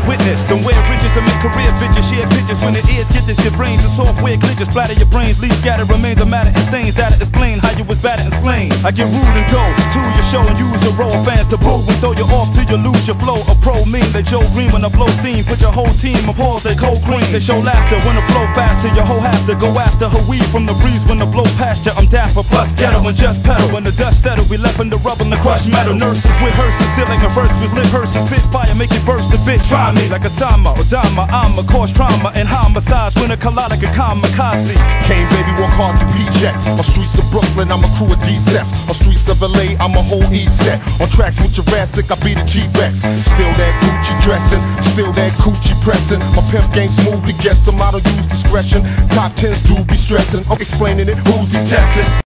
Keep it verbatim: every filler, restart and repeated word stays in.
witness. Don't wear riches to make career bitches. Share pictures when their ears get this. Your brains and software glitches. Splatter your brains, leave scattered remains of matter and stains. That'll explain how you was bad and slain. I get rude and go to your show and use a row of fans to boo and throw you off till you lose your flow. A pro mean they Joe Green when I blow steam. Put your whole team on pause, they cold cream. They show laughter when the flow faster. Your whole have to go after her weed from the breeze when the blow past you. I'm dapper plus ghetto and just pedal. When the dust settle, we left in the rubber and the crushed metal. Nurses with hearses, still like a verse with lit hearses. Spit fire, make it burst a bit. Try me like a Sama or Dama. I'm a cause trauma and homicides when a collide like a kamikaze. Came baby, walk hard to P-Jets. On streets of Brooklyn, I'm a crew of D-Seps. On streets of L A, I'm a whole East set. On tracks with Jurassic, I be the T-Rex. Still that Gucci dressing, still that coochie pressing. My pimp game smooth to guess him, I don't use discretion. Top tens do be stressing, I'm explaining it, who's he testing?